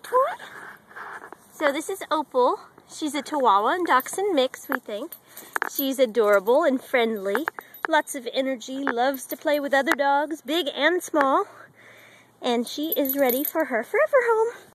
toy? So this is Opal. She's a Chihuahua and Dachshund mix, we think. She's adorable and friendly. Lots of energy, loves to play with other dogs, big and small. And she is ready for her forever home.